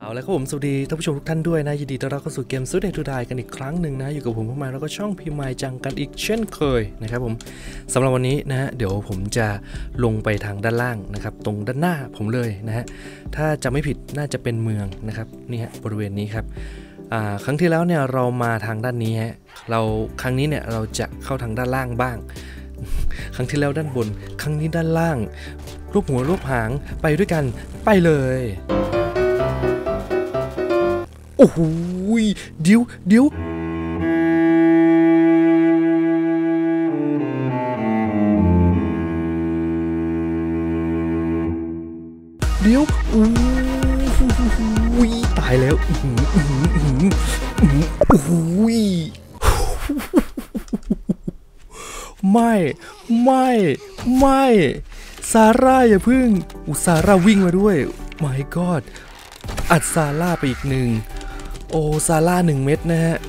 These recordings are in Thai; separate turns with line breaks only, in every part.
เอาแล้วครับผมสวัสดีท่านผู้ชมทุกท่านด้วยนะยินดีต้อนรับเข้าสู่เกม Study to Die กันอีกครั้งหนึ่งนะอยู่กับผมพี่ไมค์แล้วก็ช่องพี่ไมค์จังกันอีกเช่นเคยนะครับผมสำหรับวันนี้นะฮะเดี๋ยวผมจะลงไปทางด้านล่างนะครับตรงด้านหน้าผมเลยนะฮะถ้าจะไม่ผิดน่าจะเป็นเมืองนะครับนี่ฮะบริเวณนี้ครับครั้งที่แล้วเนี่ยเรามาทางด้านนี้ฮะครั้งนี้เนี่ยเราจะเข้าทางด้านล่างบ้างครั้งที่แล้วด้านบนครั้งนี้ด้านล่างรูปหัวรูปหางไปด้วยกันไปเลยโอ้โหเดี๋ยวเดี๋ยวโอ้ยตายแล้วโอ้ยไม่ซาร่าอย่าพึ่งซาร่าวิ่งมาด้วย my god อัดซาร่าไปอีกหนึ่งโอ้ซาร่า1 เม็ดนะฮะ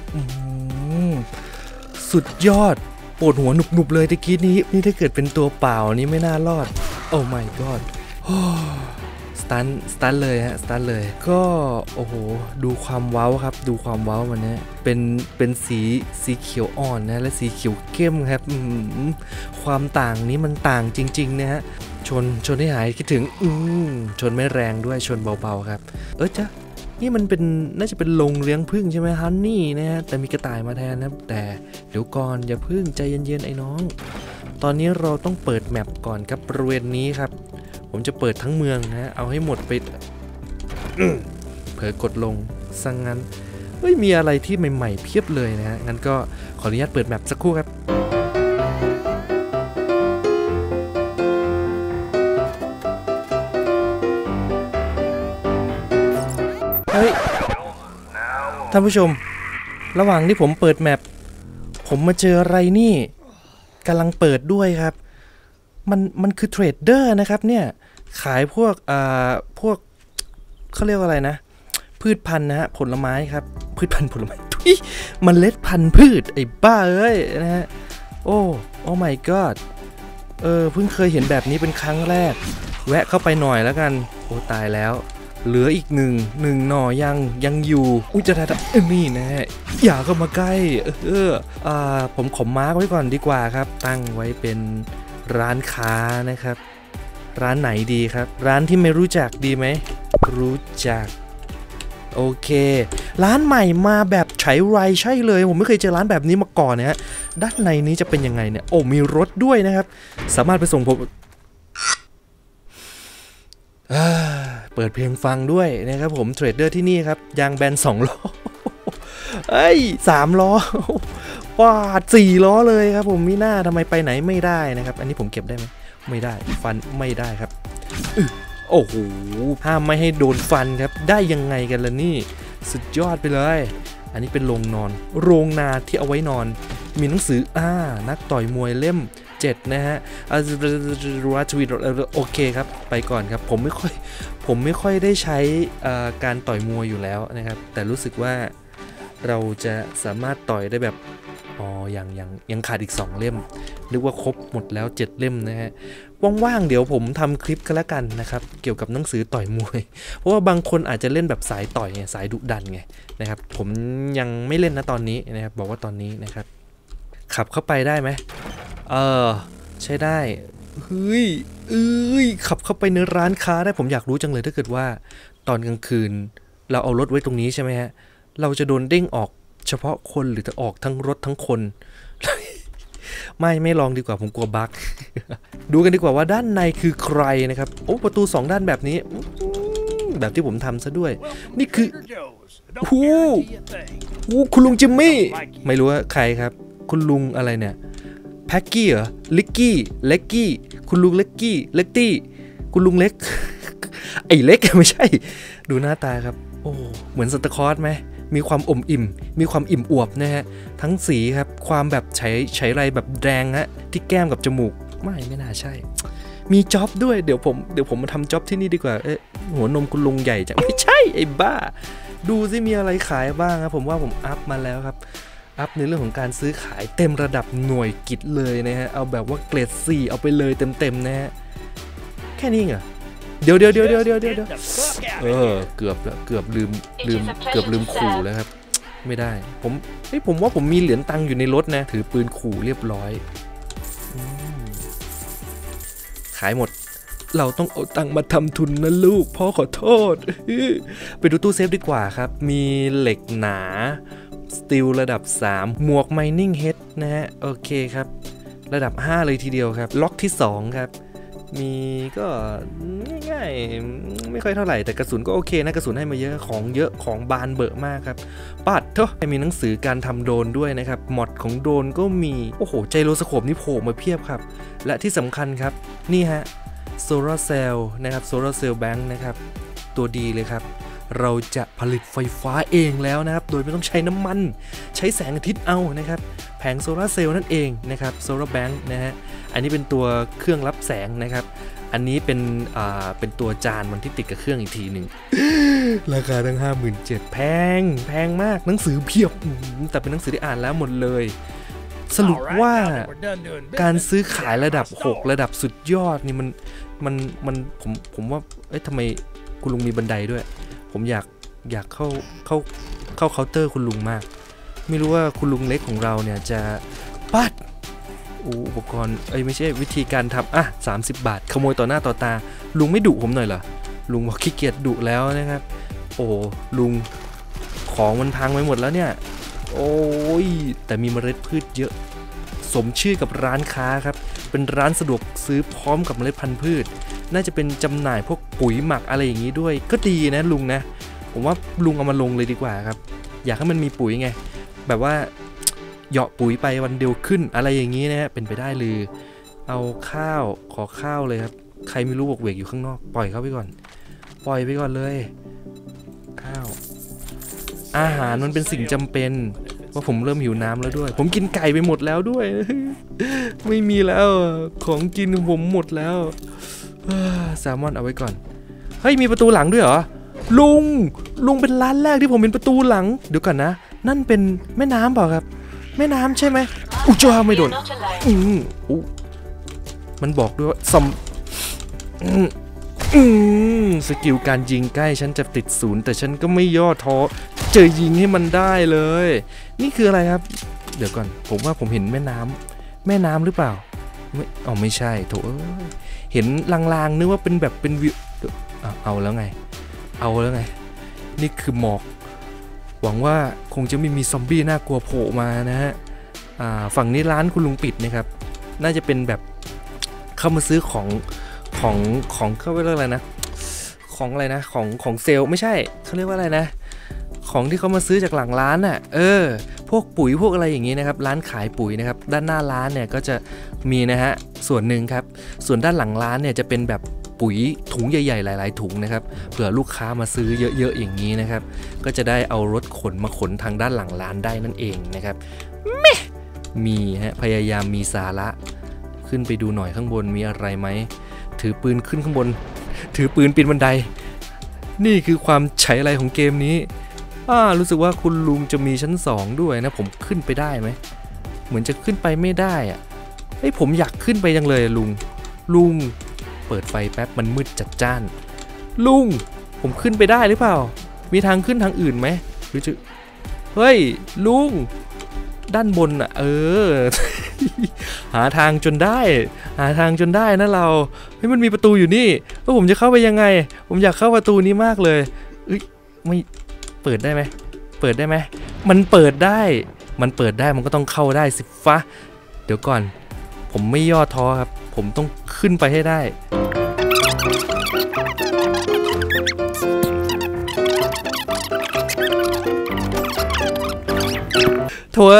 สุดยอดปวดหัวหนุบๆเลยตะกี้นี้นี่ถ้าเกิดเป็นตัวเปล่านี่ไม่น่ารอดโอ้ my god สตันเลยฮะสตันเลยก็โอ้โหดูความเว้าครับดูความเว้ามันนะเป็นสีเขียวอ่อนนะและสีเขียวเข้มครับความต่างนี้มันต่างจริงๆนะฮะชนให้หายคิดถึงชนไม่แรงด้วยชนเบาๆครับจ๊ะนี่มันเป็นน่าจะเป็นโรงเลี้ยงผึ้งใช่ไหมฮันนี่นะฮะแต่มีกระต่ายมาแทนนะแต่เดี๋ยวก่อนอย่าพึ่งใจเย็นๆไอ้น้องตอนนี้เราต้องเปิดแมปก่อนครับบริเวณนี้ครับผมจะเปิดทั้งเมืองนะเอาให้หมดไปเผลอกดลงสั่งงั้นมีอะไรที่ใหม่ๆเพียบเลยนะฮะงั้นก็ขออนุญาตเปิดแมปสักครู่ครับท่านผู้ชมระหว่างที่ผมเปิดแมปผมมาเจออะไรนี่กำลังเปิดด้วยครับมันคือเทรดเดอร์นะครับเนี่ยขายพวกเขาเรียกว่าอะไรนะพืชพันธุ์นะฮะผลไม้ครับพืชพันธุ์ผลไม้มันเล็ดพันธุ์พืชไอ้บ้าเอ้ยนะฮะโอ้ my god เพิ่งเคยเห็นแบบนี้เป็นครั้งแรกแวะเข้าไปหน่อยแล้วกันโอ้ตายแล้วเหลืออีกหนึ่งหน่อยังอยู่อุ้ยจะได้นี่นะฮะอย่าเข้ามาใกล้ผมขอมาร์กไว้ก่อนดีกว่าครับตั้งไว้เป็นร้านค้านะครับร้านไหนดีครับร้านที่ไม่รู้จักดีไหมรู้จักโอเคร้านใหม่มาแบบใช้ไรใช่เลยผมไม่เคยเจอร้านแบบนี้มาก่อนนะฮะด้านในนี้จะเป็นยังไงเนี่ยโอ้มีรถด้วยนะครับสามารถไปส่งผมเปิดเพลงฟังด้วยนะครับผมเทรดเดอร์ที่นี่ครับยางแบน2 ล้อ3 ล้อปาด4 ล้อเลยครับผมมีหน้าทำไมไปไหนไม่ได้นะครับอันนี้ผมเก็บได้ไหมไม่ได้ฟันไม่ได้ครับโอ้โหห้ามไม่ให้โดนฟันครับได้ยังไงกันล่ะนี่สุดยอดไปเลยอันนี้เป็นโรงนอนโรงนาที่เอาไว้นอนมีหนังสือนักต่อยมวยเล่ม7นะฮะโอเคครับไปก่อนครับผมไม่ค่อยได้ใช้การต่อยมวยอยู่แล้วนะครับแต่รู้สึกว่าเราจะสามารถต่อยได้แบบยังขาดอีก2 เล่มนึกว่าครบหมดแล้ว7 เล่มนะฮะว่างๆเดี๋ยวผมทำคลิปกันแล้วกันนะครับเกี่ยวกับหนังสือต่อยมวยเพราะว่าบางคนอาจจะเล่นแบบสายต่อยไงสายดุดันไงนะครับผมยังไม่เล่นนะตอนนี้นะครับบอกว่าตอนนี้นะครับขับเข้าไปได้ไหมใช้ได้ขับเข้าไปในร้านค้าได้ผมอยากรู้จังเลยถ้าเกิดว่าตอนกลางคืนเราเอารถไว้ตรงนี้ใช่ไหมฮะเราจะโดนเด้งออกเฉพาะคนหรือจะออกทั้งรถทั้งคน ไม่ลองดีกว่าผมกลัวบั๊ก ดูกันดีกว่าว่าด้านในคือใครนะครับโอ้ประตู2 ด้านแบบนี้แบบที่ผมทำซะด้วยนี่คือคุณลุงจิมมี่ไม่รู้ว่าใครครับคุณลุงอะไรเนี่ยแพ็กกี้เหรอลิกกี้เล็กกี้คุณลุงเล็กกี้เล็กตี้คุณลุงเล็ก ไอ้เล็กไม่ใช่ดูหน้าตาครับโอ้เหมือนซันตาคลอสไหมมีความอมอิ่มมีความอิ่มอวบนะฮะทั้งสีครับความแบบใช้ไรแบบแดงฮะที่แก้มกับจมูกไม่น่าใช่มีจ็อบด้วยเดี๋ยวผมมาทำจ็อบที่นี่ดีกว่าหัวนมคุณลุงใหญ่จังไม่ใช่ไอ้บ้าดูซิมีอะไรขายบ้างครับผมว่าผมอัพมาแล้วครับอัพในเรื่องของการซื้อขายเต็มระดับหน่วยกิจเลยนะฮะเอาแบบว่าเกรด 4เอาไปเลยเต็มๆนะฮะแค่นี้เหรอเดี๋ยวเกือบลืมขู่แล้วครับไม่ได้ผมว่าผมมีเหรียญตังค์อยู่ในรถนะถือปืนขู่เรียบร้อยขายหมดเราต้องเอาตังค์มาทำทุนนะลูกพ่อขอโทษไปดูตู้เซฟดีกว่าครับมีเหล็กหนาสตีลระดับ3หมวก Mining Head นะฮะโอเคครับระดับ5เลยทีเดียวครับล็อกที่2ครับมีก็ง่ายๆไม่ค่อยเท่าไหร่แต่กระสุนก็โอเคนะกระสุนให้มาเยอะของบานเบอะมากครับปัดเถอะมีหนังสือการทำโดรนด้วยนะครับมอดของโดรนก็มีโอ้โหไจโรสโคปนี่โผล่มาเพียบครับและที่สำคัญครับนี่ฮะโซลาร์เซลล์นะครับโซลาร์เซลล์แบงค์นะครับตัวดีเลยครับเราจะผลิตไฟฟ้าเองแล้วนะครับโดยไม่ต้องใช้น้ำมันใช้แสงอาทิตย์เอานะครับแผงโซลาร์เซลล์นั่นเองนะครับโซลาร์แบงค์นะฮะอันนี้เป็นตัวเครื่องรับแสงนะครับอันนี้เป็นตัวจานมันที่ติดกับเครื่องอีกทีหนึ่ง ราคาตั้ง 57,000 แพงมากหนังสือเพียบแต่เป็นหนังสือที่อ่านแล้วหมดเลยสรุปว่าการซื้อขายระดับ6ระดับสุดยอดนี่มันผมว่าทำไมคุณลุงมีบันไดด้วยผมอยากเข้าเคาน์เตอร์คุณลุงมากไม่รู้ว่าคุณลุงเล็กของเราเนี่ยจะปัดอุปกรณ์ไม่ใช่วิธีการทำ30 บาทขโมยต่อหน้าต่อตาลุงไม่ดุผมหน่อยเหรอลุงบอกขี้เกียจดุแล้วนะครับโอ้ลุงของมันพังไปหมดแล้วเนี่ยโอ้ยแต่มีเมล็ดพืชเยอะสมชื่อกับร้านค้าครับเป็นร้านสะดวกซื้อพร้อมกับเมล็ดพันธุ์พืชน่าจะเป็นจำหน่ายพวกปุ๋ยหมักอะไรอย่างนี้ด้วยก็ดีนะลุงนะผมว่าลุงเอามาลงเลยดีกว่าครับอยากให้มันมีปุ๋ยไงแบบว่าเหยาะปุ๋ยไปวันเดียวขึ้นอะไรอย่างนี้นะฮะเป็นไปได้เลยเอาข้าวขอข้าวเลยครับใครไม่รู้บอกเวกอยู่ข้างนอกปล่อยเขาไปก่อนเลยข้าวอาหารมันเป็นสิ่งจำเป็นว่าผมเริ่มหิวน้ำแล้วด้วยผมกินไก่ไปหมดแล้วด้วย ไม่มีแล้วของกินผมหมดแล้วแซลมอนเอาไว้ก่อนเฮ้ยมีประตูหลังด้วยเหรอลุงเป็นร้านแรกที่ผมเป็นประตูหลังเดี๋ยวก่อนนะนั่นเป็นแม่น้ำเปล่าครับแม่น้ำใช่ไหมอุ๊ยจ้าไม่โดนมันบอกด้วยว่าสกิลการยิงใกล้ฉันจะติด0แต่ฉันก็ไม่ย่อท้อเจอยิงให้มันได้เลยนี่คืออะไรครับเดี๋ยวก่อนผมว่าผมเห็นแม่น้ำหรือเปล่าไม่ใช่โถเห็นลางๆนึกว่าเป็นแบบเป็นวิวเอาแล้วไงนี่คือหมอกหวังว่าคงจะไม่มีซอมบี้น่ากลัวโผล่มานะฮะฝั่งนี้ร้านคุณลุงปิดนะครับน่าจะเป็นแบบเข้ามาซื้อของเขาเรียกอะไรนะของเซลล์ไม่ใช่เขาเรียกว่าอะไรนะของที่เขามาซื้อจากหลังร้านน่ะพวกปุ๋ยพวกอะไรอย่างนี้นะครับร้านขายปุ๋ยนะครับด้านหน้าร้านเนี่ยก็จะมีนะฮะส่วนหนึ่งครับส่วนด้านหลังร้านเนี่ยจะเป็นแบบปุ๋ยถุงใหญ่ๆหลายๆถุงนะครับเผื่อลูกค้ามาซื้อเยอะๆอย่างนี้นะครับก็จะได้เอารถขนมาขนทางด้านหลังร้านได้นั่นเองนะครับมีฮะพยายามมีสาระขึ้นไปดูหน่อยข้างบนมีอะไรไหมถือปืนขึ้นข้างบนถือปืนปีนบันไดนี่คือความใช้อะไรของเกมนี้รู้สึกว่าคุณลุงจะมีชั้น2ด้วยนะผมขึ้นไปได้ไหมเหมือนจะขึ้นไปไม่ได้ผมอยากขึ้นไปจังเลยลุงเปิดไฟแป๊บมันมืดจัดจ้านลุงผมขึ้นไปได้หรือเปล่ามีทางขึ้นทางอื่นไหมหรือจะเฮ้ยลุงด้านบนหาทางจนได้นะเรามันมีประตูอยู่นี่แล้วผมจะเข้าไปยังไงผมอยากเข้าประตูนี้มากเลยไม่เปิดได้ไหมมันเปิดได้มันก็ต้องเข้าได้สิฟ้าเดี๋ยวก่อนผมไม่ย่อท้อครับผมต้องขึ้นไปให้ได้โถ่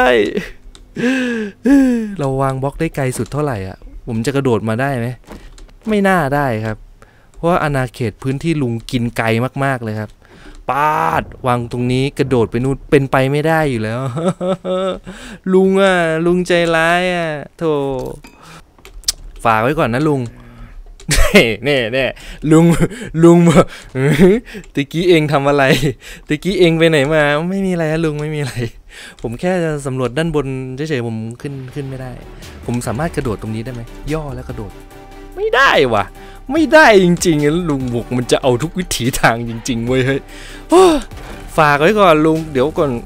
เราวางบล็อกได้ไกลสุดเท่าไหร่ผมจะกระโดดมาได้ไหมไม่น่าได้ครับเพราะว่าอาณาเขตพื้นที่ลุงกินไกลมากๆเลยครับปาดวางตรงนี้กระโดดไปนู่นเป็นไปไม่ได้อยู่แล้ว ลุงใจร้ายโธ่ฝากไว้ก่อนนะลุงเน่ลุงตะกี้เองทำอะไรตะกี้เองไปไหนมาไม่มีอะไรนะลุงไม่มีอะไรผมแค่จะสำรวจด้านบนเฉยๆผมขึ้นไม่ได้ผมสามารถกระโดดตรงนี้ได้ไหมย่อแล้วกระโดดไม่ได้ว่ะไม่ได้จริงๆลุงบุกมันจะเอาทุกวิถีทางจริงๆเว้ยเฮ้ยฝากไว้ก่อนลุงเดี๋ยวก่อน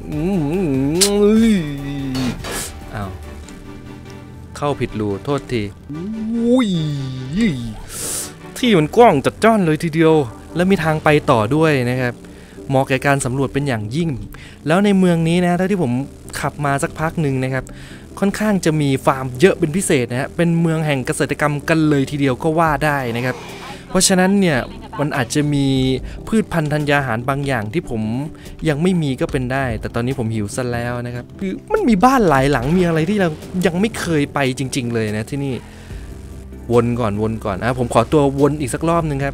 อ้าวเข้าผิดรูโทษทีอุ้ยที่มันกว้างจัดจ้านเลยทีเดียวและมีทางไปต่อด้วยนะครับเหมาะแก่การสำรวจเป็นอย่างยิ่งแล้วในเมืองนี้นะถ้าที่ผมขับมาสักพักหนึ่งนะครับค่อนข้างจะมีฟาร์มเยอะเป็นพิเศษนะฮะเป็นเมืองแห่งเกษตรกรรมกันเลยทีเดียวก็ว่าได้นะครับเพราะฉะนั้นเนี่ยมันอาจจะมีพืชพันธุ์ธัญญาหารบางอย่างที่ผมยังไม่มีก็เป็นได้แต่ตอนนี้ผมหิวซะแล้วนะครับคือมันมีบ้านหลายหลังมีอะไรที่เรายังไม่เคยไปจริงๆเลยนะที่นี่วนก่อนผมขอตัววนอีกสักรอบนึงครับ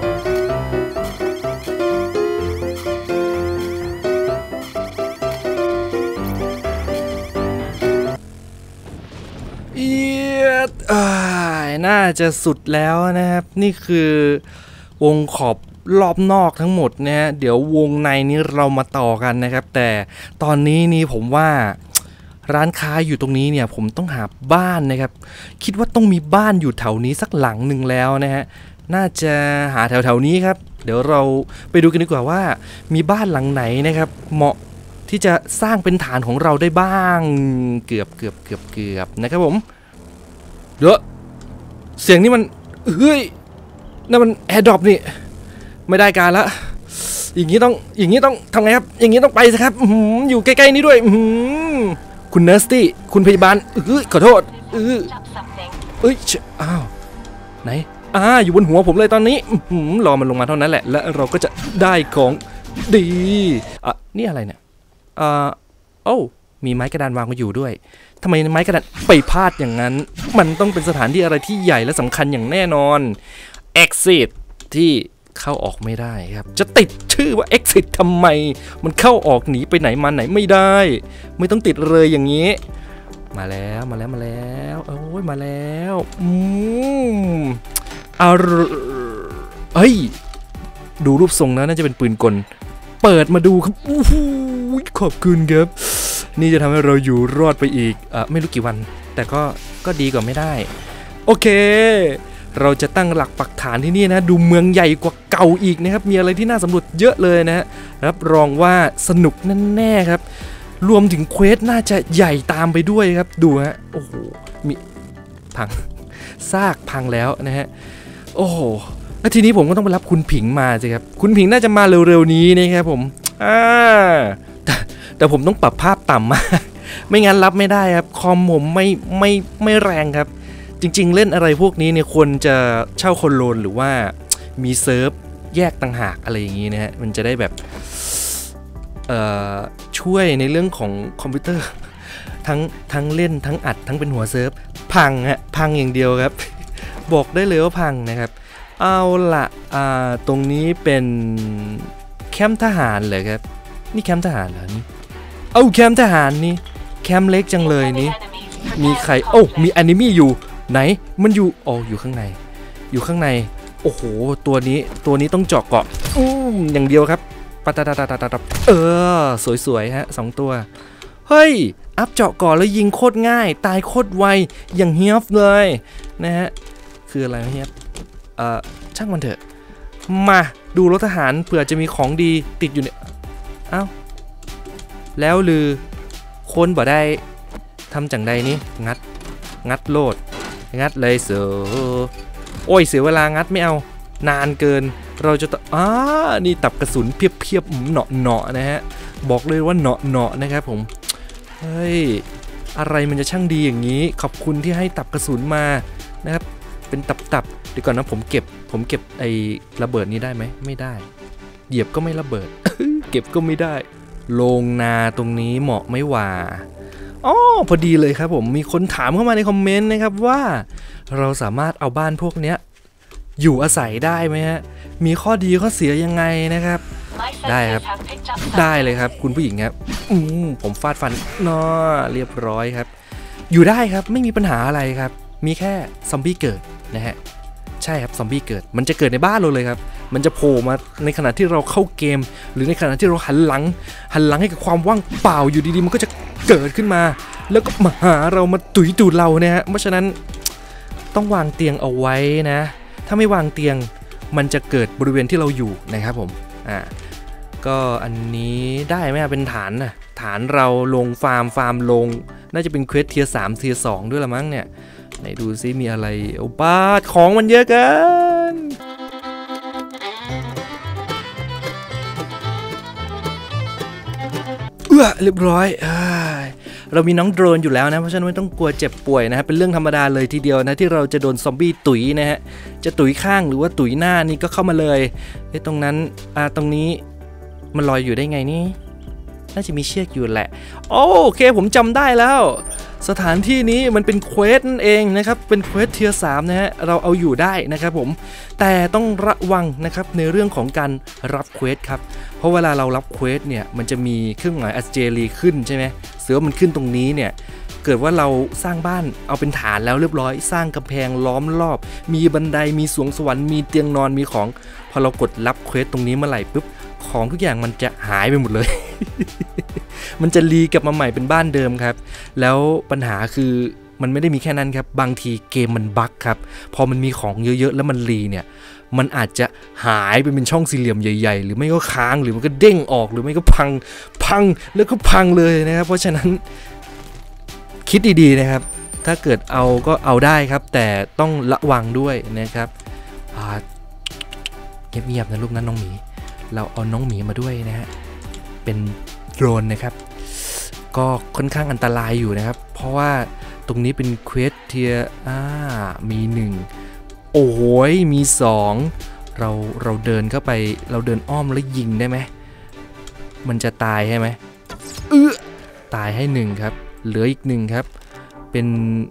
น่าจะสุดแล้วนะครับนี่คือวงขอบรอบนอกทั้งหมดนะฮะเดี๋ยววงในนี้เรามาต่อกันนะครับแต่ตอนนี้นี่ผมว่าร้านค้าอยู่ตรงนี้เนี่ยผมต้องหาบ้านนะครับคิดว่าต้องมีบ้านอยู่แถวนี้สักหลังหนึ่งแล้วนะฮะน่าจะหาแถวๆนี้ครับเดี๋ยวเราไปดูกันดีกว่าว่ามีบ้านหลังไหนนะครับเหมาะที่จะสร้างเป็นฐานของเราได้บ้างเกือบนะครับผมเดี๋ยวเสียงนี้มันเฮ้ยนั่นมันแอร์ดรอปนี่ไม่ได้การละอย่างนี้ต้องทำไงครับอย่างนี้ต้องไปสิครับอยู่ใกล้ๆนี้ด้วยคุณเนอร์สตี้คุณพยาบาลขอโทษอ้าวไหนอยู่บนหัวผมเลยตอนนี้รอมันลงมาเท่านั้นแหละและเราก็จะได้ของดีนี่อะไรเนี่ยมีไม้กระดานวางมาอยู่ด้วยทำไมไม้กระดานไปพลาดอย่างนั้นมันต้องเป็นสถานที่อะไรที่ใหญ่และสำคัญอย่างแน่นอน exit ที่เข้าออกไม่ได้ครับจะติดชื่อว่า exit ทำไมมันเข้าออกหนีไปไหนมาไหนไม่ได้ไม่ต้องติดเลยอย่างนี้มาแล้วโอ้ยมาแล้วเฮ้ยดูรูปทรงนะน่าจะเป็นปืนกลเปิดมาดูครับขอบคุณครับนี่จะทำให้เราอยู่รอดไปอีกไม่รู้กี่วันแต่ก็ดีกว่าไม่ได้โอเคเราจะตั้งหลักปักฐานที่นี่นะดูเมืองใหญ่กว่าเก่าอีกนะครับมีอะไรที่น่าสำรวจเยอะเลยนะฮะรับรองว่าสนุกแน่ๆครับรวมถึงเควสน่าจะใหญ่ตามไปด้วยครับดูฮะโอ้โหมีพังซากพังแล้วนะฮะโอ้โหแล้วทีนี้ผมก็ต้องไปรับคุณผิงมาสิครับคุณผิงน่าจะมาเร็วๆนี้นะครับผมแต่ผมต้องปรับภาพต่ำมากไม่งั้นรับไม่ได้ครับคอมผมไม่แรงครับจริงๆเล่นอะไรพวกนี้เนี่ยควรจะเช่าโคโลนหรือว่ามีเซิร์ฟแยกต่างหากอะไรอย่างนี้นะฮะมันจะได้แบบช่วยในเรื่องของคอมพิวเตอร์ทั้งเล่นทั้งอัดทั้งเป็นหัวเซิร์ฟพังอย่างเดียวครับบอกได้เลยว่าพังนะครับเอาละตรงนี้เป็นแคมป์ทหารเลยครับนี่แคมป์ทหารเหรอนี่แคมป์ทหารนี่แคมป์เล็กจังเลยนี่มีใครมีแอนิเมะอยู่ไหนมันอยู่อยู่ข้างในโอ้โหตัวนี้ต้องเจาะเกาะอย่างเดียวครับปัตสวยๆฮะ2ตัวเฮ้ยอัพเจาะเกาะแล้วยิงโคตรง่ายตายโคตรไวอย่างเฮียฟเลยนะฮะคืออะไรเฮียฟช่างมันเถอะมาดูรถทหารเผื่อจะมีของดีติดอยู่เนี่ยแล้วลือคนบ่ได้ทำจังใดนี้งัดโลดงัดเลยเสือเสียเวลางัดไม่เอานานเกินเราจะนี่ตับกระสุนเพียบเหนาะนะฮะบอกเลยว่าเหนาะนะครับผมเฮ้ยอะไรมันจะช่างดีอย่างนี้ขอบคุณที่ให้ตับกระสุนมานะครับเป็นตับเดี๋ยวก่อนนะผมเก็บไอ้ระเบิดนี้ได้ไหมไม่ได้เหยียบก็ไม่ระเบิด เก็บก็ไม่ได้โรงนาตรงนี้เหมาะไม่หว่าพอดีเลยครับผมมีคนถามเข้ามาในคอมเมนต์นะครับว่าเราสามารถเอาบ้านพวกเนี้ยอยู่อาศัยได้ไหมฮะมีข้อดีข้อเสียยังไงนะครับได้ครับได้เลยครับคุณผู้หญิงครับผมฟาดฟันเรียบร้อยครับอยู่ได้ครับไม่มีปัญหาอะไรครับมีแค่ซอมบี้เกิดนะฮะใช่ครับซอมบี้เกิดมันจะเกิดในบ้านเราเลยครับมันจะโผล่มาในขณะที่เราเข้าเกมหรือในขณะที่เราหันหลังให้กับความว่างเปล่าอยู่ดีๆมันก็จะเกิดขึ้นมาแล้วก็มาหาเรามาตุ๋ยตูดเราเนี่ยฮะเพราะฉะนั้นต้องวางเตียงเอาไว้นะถ้าไม่วางเตียงมันจะเกิดบริเวณที่เราอยู่นะครับผมก็อันนี้ได้ไหมเป็นฐานนะฐานเราลงฟาร์มลงน่าจะเป็นเควสเทียร์3เทียร์2ด้วยละมั้งเนี่ยไหนดูซิมีอะไรโอ้บ้าของมันเยอะเกินเรียบร้อยเรามีน้องโดรนอยู่แล้วนะเพราะฉะนั้นไม่ต้องกลัวเจ็บป่วยนะฮะเป็นเรื่องธรรมดาเลยทีเดียวนะที่เราจะโดนซอมบี้ตุ๋ยนะฮะจะตุ๋ยข้างหรือว่าตุ๋ยหน้านี่ก็เข้ามาเลยตรงนั้นตรงนี้มันลอยอยู่ได้ไงนี่น่าจะมีเชือกอยู่แหละโอเคผมจำได้แล้วสถานที่นี้มันเป็นเควสนั่นเองนะครับเป็นเควสเทียร์3นะฮะเราเอาอยู่ได้นะครับผมแต่ต้องระวังนะครับในเรื่องของการรับเควสครับเพราะเวลาเรารับเควสเนี่ยมันจะมีเครื่องหมายอัสเจรีขึ้นใช่ไหมเสือมันขึ้นตรงนี้เนี่ยเกิดว่าเราสร้างบ้านเอาเป็นฐานแล้วเรียบร้อยสร้างกำแพงล้อมรอบมีบันไดมีสวงสวรรค์มีเตียงนอนมีของพอเรากดรับเควสตรงนี้เมื่อไหร่ปุ๊บของทุกอย่างมันจะหายไปหมดเลย มันจะรีกลับมาใหม่เป็นบ้านเดิมครับแล้วปัญหาคือมันไม่ได้มีแค่นั้นครับบางทีเกมมันบั๊กครับพอมันมีของเยอะๆแล้วมันรีเนี่ยมันอาจจะหายไปเป็นช่องสี่เหลี่ยมใหญ่ๆหรือไม่ก็ค้างหรือมันก็เด้งออกหรือไม่ก็พังแล้วก็พังเลยนะครับเพราะฉะนั้นคิดดีๆนะครับถ้าเกิดเอาก็เอาได้ครับแต่ต้องระวังด้วยนะครับเงียบๆนะลูกนั้นน้องหมีเราเอาน้องหมีมาด้วยนะฮะเป็นโดรนนะครับก็ค่อนข้างอันตรายอยู่นะครับเพราะว่าตรงนี้เป็นเควสเทียมี1โอ้โหมี2เราเดินเข้าไปเราเดินอ้อมแล้วยิงได้ไหมมันจะตายใช่ไหมตายให้1ครับเหลืออีก1ครับเป็น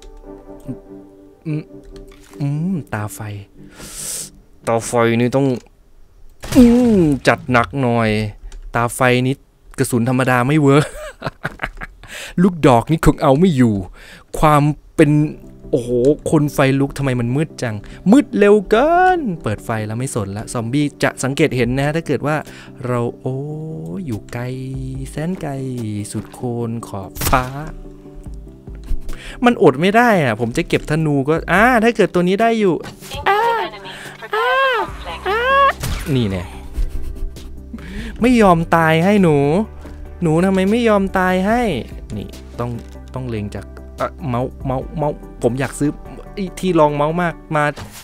ตาไฟนี่ต้องจัดหนักหน่อยตาไฟนี้กระสุนธรรมดาไม่เวิร์ก ลูกดอกนี่คงเอาไม่อยู่ความเป็นโอ้โหคนไฟลุกทำไมมันมืดจังมืดเร็วเกินเปิดไฟแล้วไม่สนละซอมบี้จะสังเกตเห็นนะถ้าเกิดว่าเราอยู่ไกลแสนไกลสุดโคนขอบฟ้ามันอดไม่ได้อะผมจะเก็บธนูก็ถ้าเกิดตัวนี้ได้อยู่นี่เนี่ยไม่ยอมตายให้หนูทำไมไม่ยอมตายให้นี่ต้องเล็งจากเมาส์ผมอยากซื้อที่รองเมาส์มากมา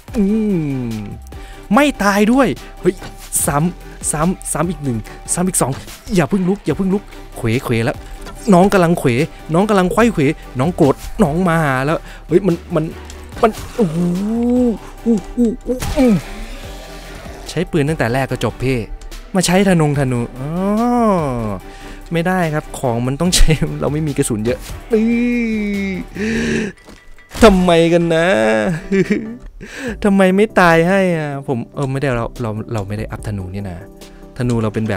ไม่ตายด้วยเฮ้ยซ้ำอีก1ซ้ำอีก2อย่าเพิ่งลุกเขวแล้วน้องกำลังเขวน้องกำลังไขว้เขวน้องโกรธน้องมาหาแล้วเฮ้ยมันโอ้โหใช้ปืนตั้งแต่แรกก็จบเพ่มาใช้ธนูไม่ได้ครับของมันต้องใช้เราไม่มีกระสุนเยอะทำไมกันนะทำไมไม่ตายให้ผมไม่ได้เราไม่ได้อัพธนูนี่นะธนูเราเป็นแบบ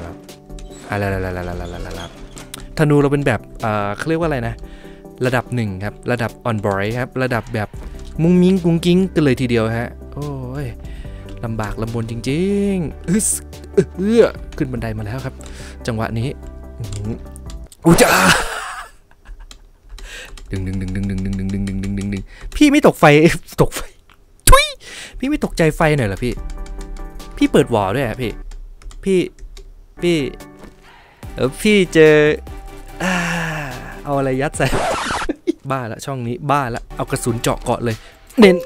ธนูเราเป็นแบบเขาเรียกว่าอะไรนะระดับ1ครับระดับออนบอยครับระดับแบบมุ้งมิ้งกุ้งกิ้งกันเลยทีเดียวฮะโอ้ยลำบากลำบนจริงๆขึ้นบันไดมาแล้วครับจังหวะนี้จ้าดึงพี่ไม่ตกไฟทุยพี่ไม่ตกใจไฟหน่อยเหรอพี่เปิดวอลด้วยอะพี่เจอเอาอะไรยัดใส่บ้าละช่องนี้บ้าละเอากระสุนเจาะเกาะเลยเน้น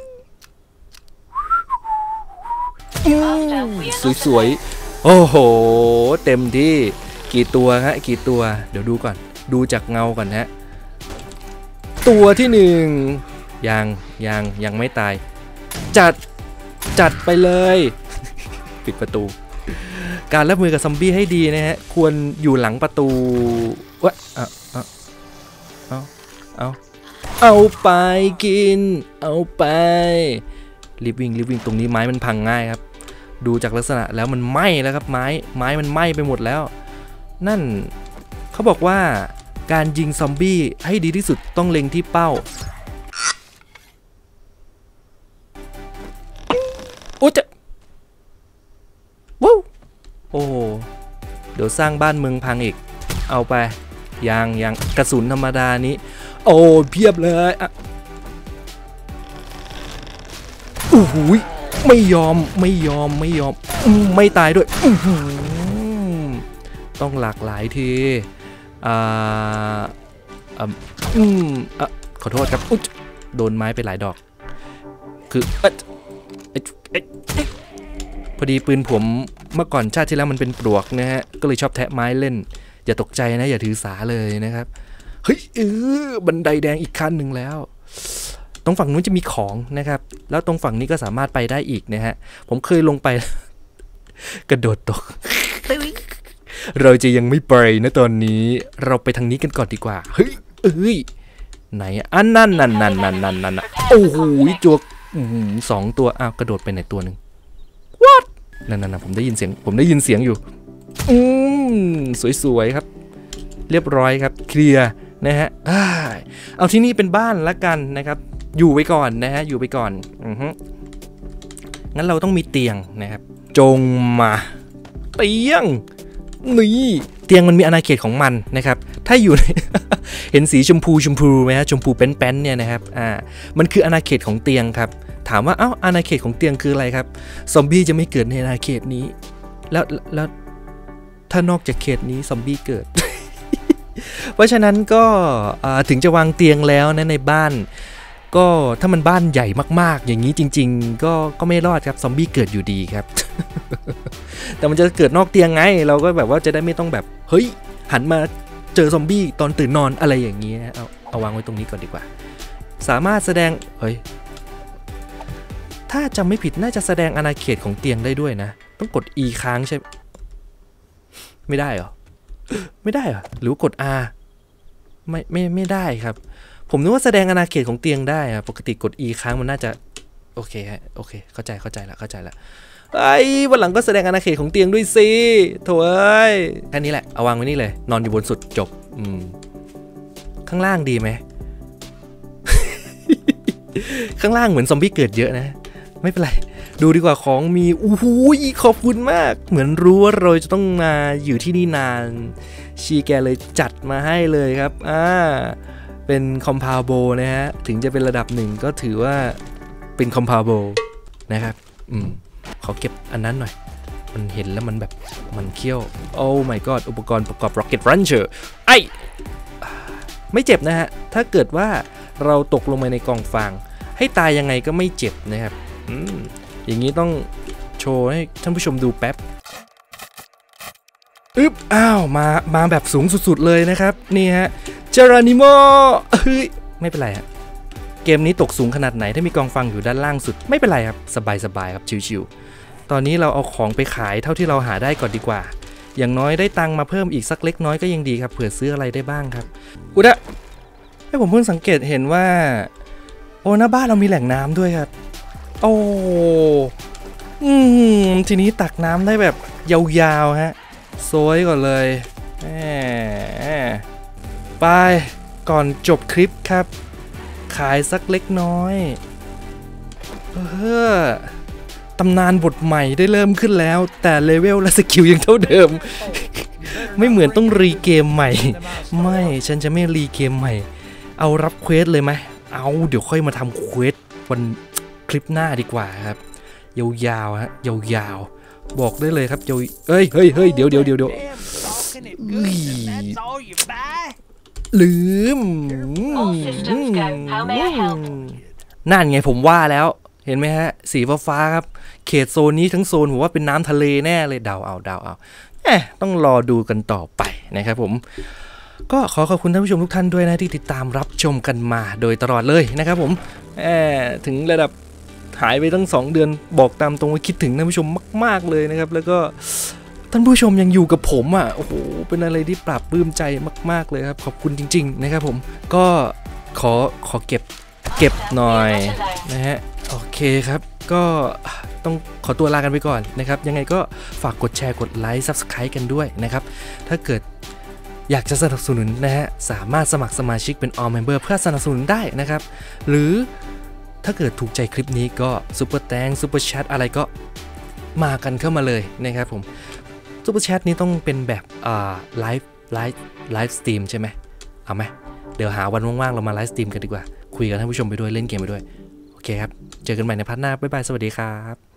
สวยๆโอ้โหเต็มที่กี่ตัวฮะกี่ตัวเดี๋ยวดูก่อนดูจากเงาก่อนฮะตัวที่1ยังไม่ตายจัดไปเลยปิดประตูการรับมือกับซอมบี้ให้ดีนะฮะควรอยู่หลังประตูเอาไปกินเอาไปรีบวิ่งตรงนี้ไม้มันพังง่ายครับดูจากลักษณะแล้วมันไหม้แล้วครับไม้มันไหม้ไปหมดแล้วนั่นเขาบอกว่าการยิงซอมบี้ให้ดีที่สุดต้องเล็งที่เป้าโอ้จะว้าวโอ้เดี๋ยวสร้างบ้านเมืองพังอีกเอาไปยังกระสุนธรรมดานี้โอ้เพียบเลยโอ้โหไม่ยอมไม่ตายด้วยต้องหลากหลายทีขอโทษครับโดนไม้ไปหลายดอกคือพอดีปืนผมเมื่อก่อนชาติที่แล้วมันเป็นปลวกนะฮะก็เลยชอบแทะไม้เล่นอย่าตกใจนะอย่าถือสาเลยนะครับเฮ้ยบันไดแดงอีกขั้นหนึ่งแล้วตรงฝั่งนู้นจะมีของนะครับแล้วตรงฝั่งนี้ก็สามารถไปได้อีกนะฮะผมเคยลงไป กระโดดตก เราจะยังไม่ไปนะตอนนี้เราไปทางนี้กันก่อนดีกว่าเฮ้ยไหนอันนั่นโอ้โหจวก2 ตัวอ้าวกระโดดไปไหนตัวหนึ่ง what นั่นผมได้ยินเสียงอยู่สวยๆครับเรียบร้อยครับเคลียร์นะฮะเอาที่นี่เป็นบ้านละกันนะครับอยู่ไปก่อนนะฮะอยู่ไปก่อนงั้นเราต้องมีเตียงนะครับจงมาเตียงนี่เตียงมันมีอาณาเขตของมันนะครับถ้าอยู่ใน เห็นสีชมพูไหมฮะชมพูแป้นๆเนี่ยนะครับมันคืออาณาเขตของเตียงครับถามว่าเอ้าอาณาเขตของเตียงคืออะไรครับซอมบี้จะไม่เกิดในอาณาเขตนี้แล้วถ้านอกจากเขตนี้ซอมบี้เกิด เพราะฉะนั้นก็ถึงจะวางเตียงแล้วนะในบ้านก็ถ้ามันบ้านใหญ่มากๆอย่างนี้จริงๆก็ไม่รอดครับซอมบี้เกิดอยู่ดีครับ แต่มันจะเกิดนอกเตียงไงเราก็แบบว่าจะได้ไม่ต้องแบบเฮ้ยหันมาเจอซอมบี้ตอนตื่นนอนอะไรอย่างนี้เอาวางไว้ตรงนี้ก่อนดีกว่าสามารถแสดงเฮ้ยถ้าจำไม่ผิดน่าจะแสดงอาณาเขตของเตียงได้ด้วยนะต้องกด E ค้างใช่ไม่ได้เหรอไม่ได้เหรอหรือกด R ไม่ได้ครับผมนึกว่าแสดงอาณาเขตของเตียงได้ครับปกติกด E ค้างมันน่าจะโอเคฮะโอเคเข้าใจละไอ้วันหลังก็แสดงอาณาเขตของเตียงด้วยสิโถ่แค่นี้แหละเอาวางไว้นี่เลยนอนอยู่บนสุดจบข้างล่างดีไหม ข้างล่างเหมือนซอมบี้เกิดเยอะนะไม่เป็นไรดูดีกว่าของมีขอบคุณมากเหมือนรู้ว่าเราจะต้องมาอยู่ที่นี่นานชีแกเลยจัดมาให้เลยครับเป็นคอมพาวโบนะฮะถึงจะเป็นระดับ1ก็ถือว่าเป็นคอมพาวโบนะครับขอเก็บอันนั้นหน่อยมันเห็นแล้วมันแบบมันเขี้ยวโอ้ my god อุปกรณ์ประกอบ Rocket Launcher ไม่เจ็บนะฮะถ้าเกิดว่าเราตกลงไปในกองฟางให้ตายยังไงก็ไม่เจ็บนะครับอย่างนี้ต้องโชว์ให้ท่านผู้ชมดูแป๊บมาแบบสูงสุดๆเลยนะครับนี่ฮะเจอรานิโมไม่เป็นไรฮะเกมนี้ตกสูงขนาดไหนถ้ามีกองฟังอยู่ด้านล่างสุดไม่เป็นไรครับสบายครับชิวๆตอนนี้เราเอาของไปขายเท่าที่เราหาได้ก่อนดีกว่าอย่างน้อยได้ตังค์มาเพิ่มอีกสักเล็กน้อยก็ยังดีครับเผื่อซื้ออะไรได้บ้างครับให้ผมเพิ่งสังเกตเห็นว่าหน้าบ้านเรามีแหล่งน้ำด้วยครับทีนี้ตักน้ำได้แบบยาวๆฮะโซยก่อนเลยไปก่อนจบคลิปครับขายสักเล็กน้อยตำนานบทใหม่ได้เริ่มขึ้นแล้วแต่เลเวลและสกิลยังเท่าเดิม ไม่เหมือนต้องรีเกมใหม่ไม่ฉันจะไม่รีเกมใหม่เอารับเควสเลยไหมเดี๋ยวค่อยมาทำเควสวันคลิปหน้าดีกว่าครับยาวๆฮะยาวๆบอกได้เลยครับเฮ้ยเดี๋ยวลืมนั่นไงผมว่าแล้วเห็นไหมฮะสีฟ้าครับเขตโซนนี้ทั้งโซนผมว่าเป็นน้ำทะเลแน่เลยเดาเอาต้องรอดูกันต่อไปนะครับผมก็ขอบคุณท่านผู้ชมทุกท่านด้วยนะที่ติดตามรับชมกันมาโดยตลอดเลยนะครับผมถึงระดับหายไปตั้ง2 เดือนบอกตามตรงว่าคิดถึงท่านผู้ชมมากๆเลยนะครับแล้วก็ท่านผู้ชมยังอยู่กับผมโอ้โหเป็นอะไรที่ปราบปลื้มใจมากๆเลยครับขอบคุณจริงๆนะครับผมก็ขอเก็บหน่อยนะฮะโอเคครับก็ต้องขอตัวลากันไปก่อนนะครับยังไงก็ฝากกดแชร์กดไลค์ Subscribe กันด้วยนะครับถ้าเกิดอยากจะสนับสนุนนะฮะสามารถสมัครสมาชิกเป็น All Member เพื่อสนับสนุนได้นะครับหรือถ้าเกิดถูกใจคลิปนี้ก็ซุปเปอร์แตงซุปเปอร์แชทอะไรก็มากันเข้ามาเลยนะครับผมซุปเปอร์แชทนี้ต้องเป็นแบบไลฟ์สตรีมใช่ไหมเอาไหมเดี๋ยวหาวันว่างๆเรามาไลฟ์สตรีมกันดีกว่าคุยกับท่านผู้ชมไปด้วยเล่นเกมไปด้วยโอเคครับเจอกันใหม่ในพาร์ทหน้าบ๊ายบายสวัสดีครับ